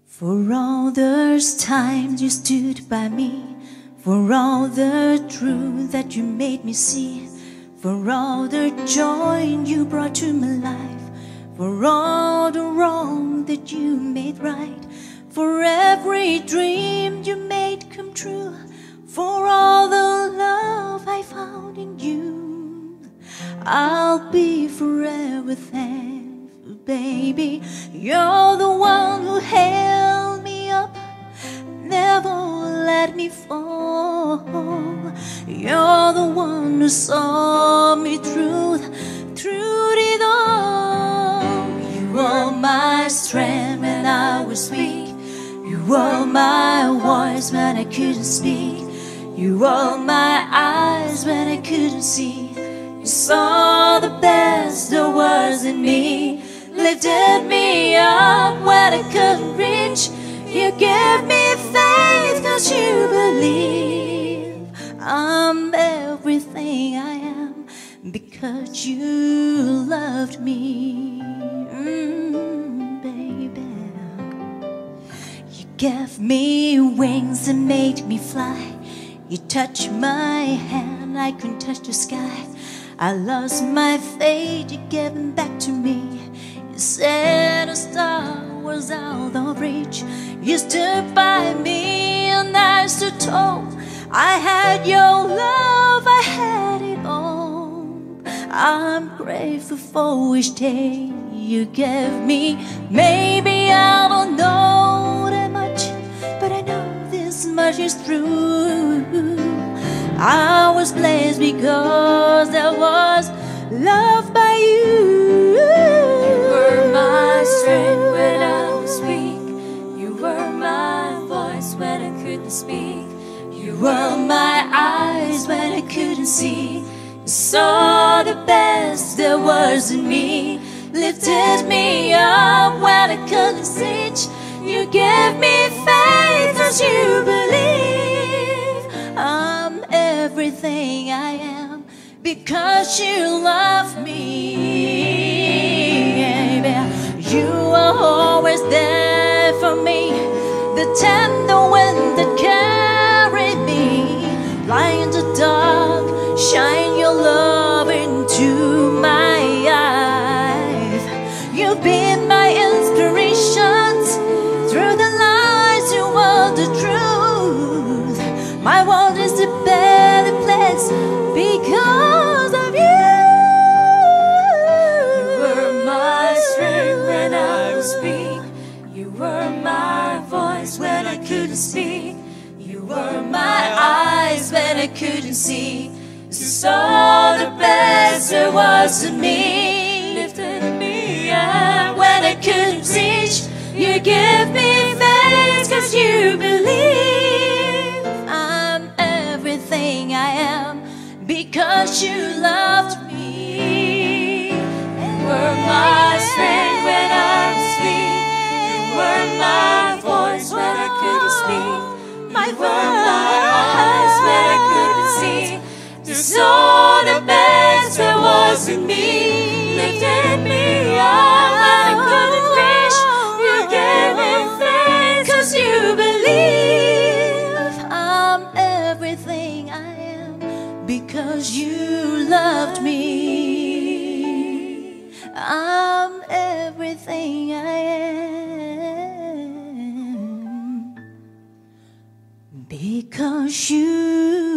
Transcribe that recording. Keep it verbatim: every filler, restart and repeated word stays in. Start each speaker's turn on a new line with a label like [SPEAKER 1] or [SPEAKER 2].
[SPEAKER 1] For all those times you stood by me, for all the truth that you made me see, for all the joy you brought to my life, for all the wrong that you made right, for every dream you made come true, for all the love I found in you, I'll be forever thankful, baby. You're the one who held me up, never let me fall. You're the one who saw me through, through it all. You were my strength when I was weak. You were my voice when I couldn't speak. You were my eyes when I couldn't see. You saw the best there was in me, lifted me up when I couldn't reach. You gave me faith cause you believe I'm everything I am because you loved me, mm, baby. You gave me wings and made me fly. You touched my hand, I couldn't touch the sky. I lost my faith, you gave them back to me. You said a star was out of reach. You stood by me and I stood tall. I had your love, I had it all. I'm grateful for each day you gave me. Maybe I don't know that much, but I know this much is true. I was blessed because there was love by you.
[SPEAKER 2] You were my strength when I was weak. You were my voice when I couldn't speak. You were my eyes when I couldn't see. You saw the best there was in me, lifted me up when I couldn't reach. You gave me faith cause you believe I'm everything I am because you love me, baby. You are always there for me, the tender wind that carried me, flying in the dark, shine your love into my eyes. You've been my inspiration through the lies, you are the truth. My world is a better place because of you. You were my strength when I was weak. You were my voice when I couldn't speak. You were my eyes when I couldn't see. You saw the best there was in me, lifted me up when I couldn't reach. You gave me faith cause you believe I'm everything I am because you loved me. You were my strength when I was weak. You were my voice when I couldn't speak.
[SPEAKER 1] My
[SPEAKER 2] You were my eyes when I couldn't see. You saw the best there was in me, lifted me up when I couldn't reach. You gave me faith cause you believe
[SPEAKER 1] I'm everything I am because you loved me. I'm everything I am because you